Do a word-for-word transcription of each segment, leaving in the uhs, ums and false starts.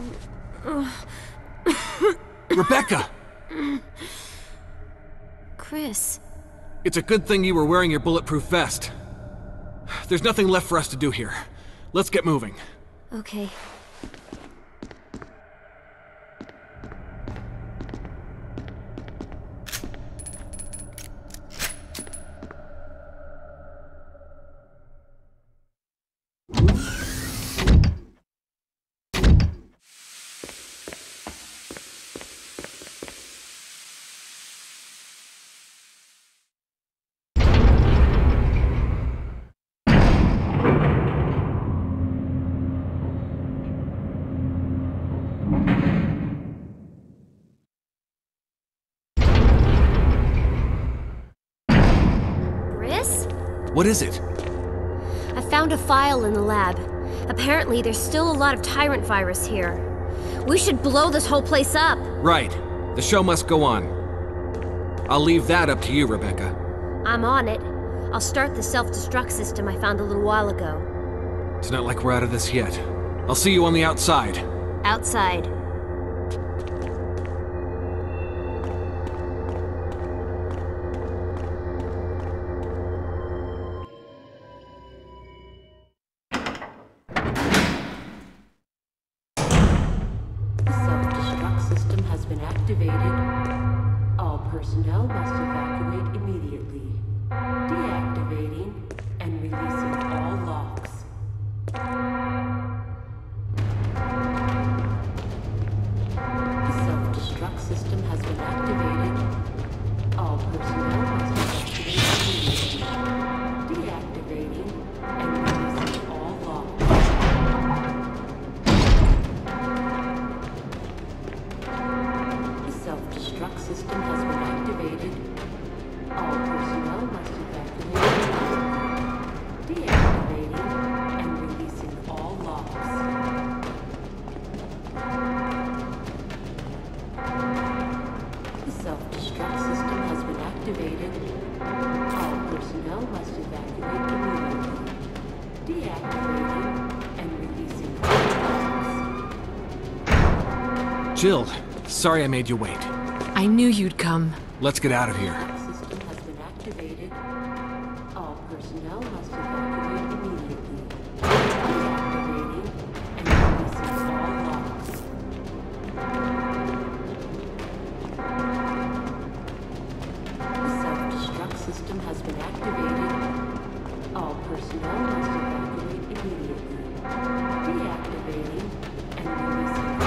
Rebecca! Chris. It's a good thing you were wearing your bulletproof vest. There's nothing left for us to do here. Let's get moving. Okay. What is it? I found a file in the lab. Apparently, there's still a lot of Tyrant virus here. We should blow this whole place up. Right. The show must go on. I'll leave that up to you, Rebecca. I'm on it. I'll start the self-destruct system I found a little while ago. It's not like we're out of this yet. I'll see you on the outside. Outside. Jill, sorry I made you wait. I knew you'd come. Let's get out of here. System has been activated. All personnel must evacuate immediately. Deactivating and releasing all locks. The self-destruct system has been activated. All personnel must evacuate immediately. Deactivating and releasing all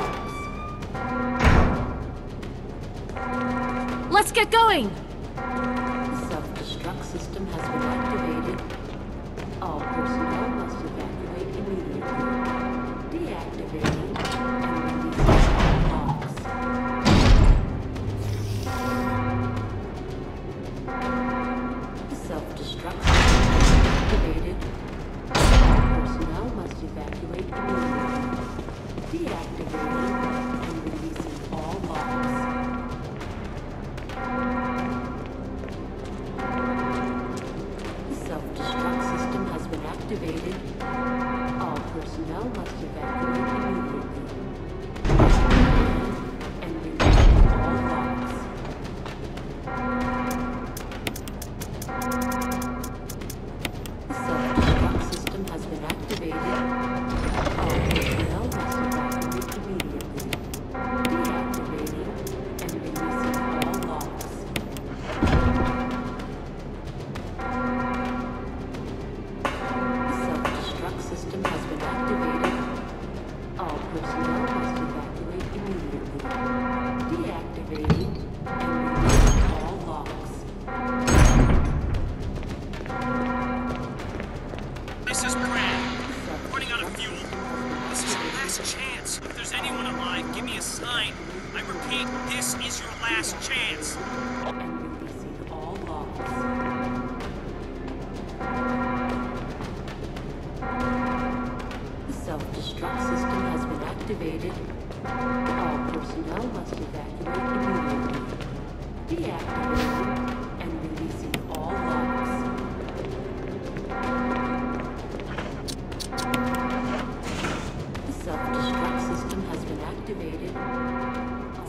locks. Let's get going! The self-destruct system has been activated. All personnel must evacuate immediately. Deactivating and releasing all locks. The self-destruct system has been activated. All personnel must evacuate immediately. Deactivating and releasing all locks. The self-destruct system has been activated. All personnel must evacuate immediately. And releasing all locks. The self-destruct system has been activated. All personnel must evacuate immediately. Deactivating and releasing all locks. The self-destruct system has been activated. All personnel must evacuate immediately. Deactivating and releasing all locks. This is Brad. Running out of fuel. This is our last chance. If there's anyone alive, give me a sign. I repeat, this is your last chance. And releasing all locks. The self-destruct system has been activated. All personnel must evacuate immediately. Deactivating and releasing all locks. The self-destruct system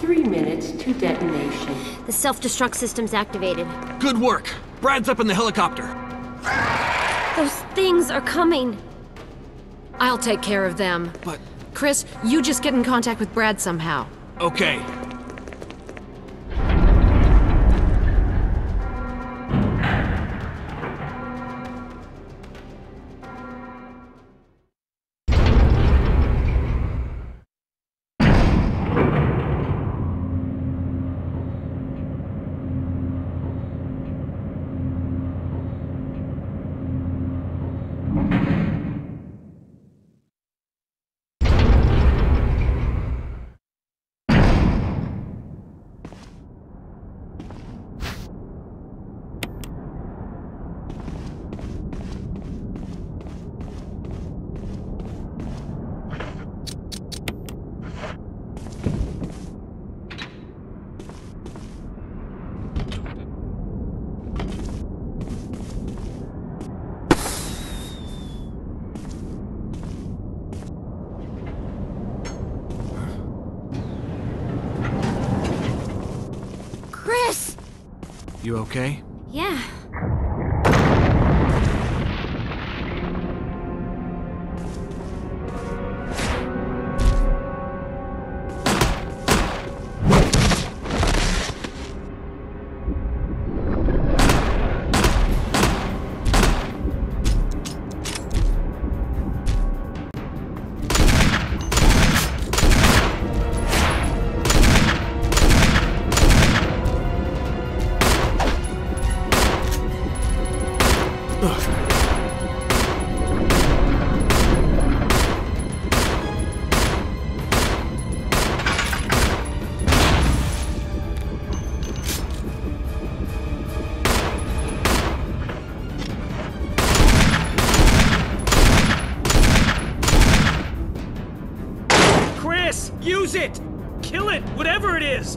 Three minutes to detonation. The self-destruct system's activated. Good work. Brad's up in the helicopter. Those things are coming. I'll take care of them. But, Chris, you just get in contact with Brad somehow. okay. Chris! You okay? Yeah. Chris, use it! Kill it, whatever it is!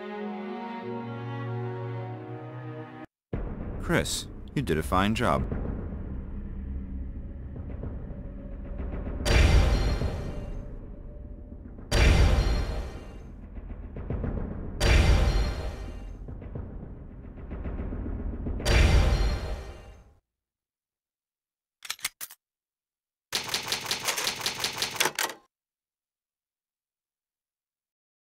Chris, you did a fine job.